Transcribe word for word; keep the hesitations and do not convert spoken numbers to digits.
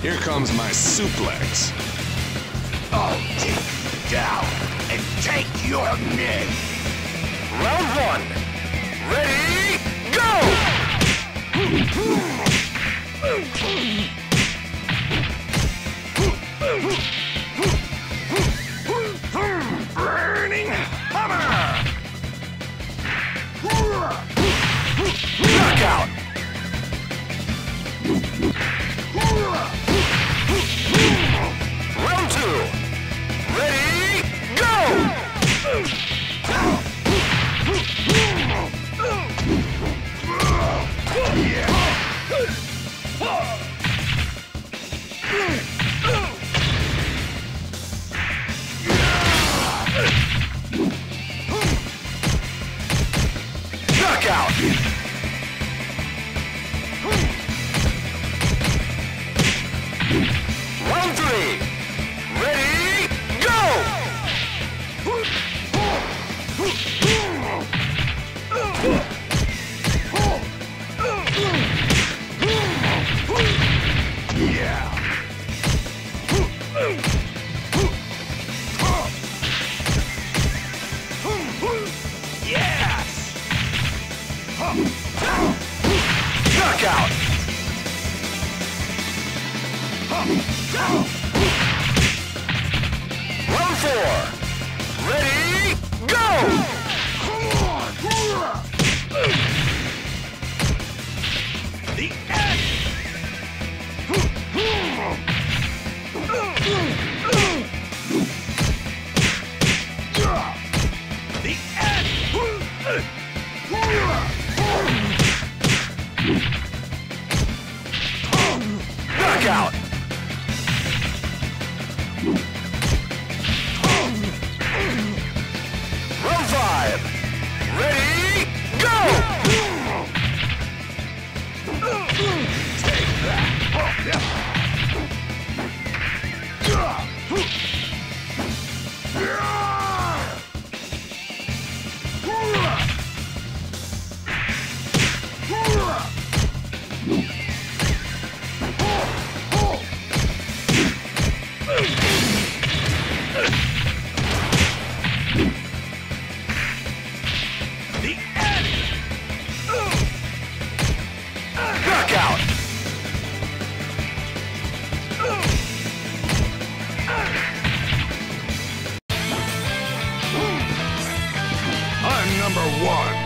Here comes my suplex. I'll take you down and take your name. Round one. Ready, go! Burning hammer! Knockout! Round two. Ready, go! Knockout! Round three. Ready, go! Yeah. Yes. Knockout! Round four. Ready, go! The end. The end. Knockout! Round five. Ready, go! Take that. Oh, yeah. The end. Knockout! I'm number one.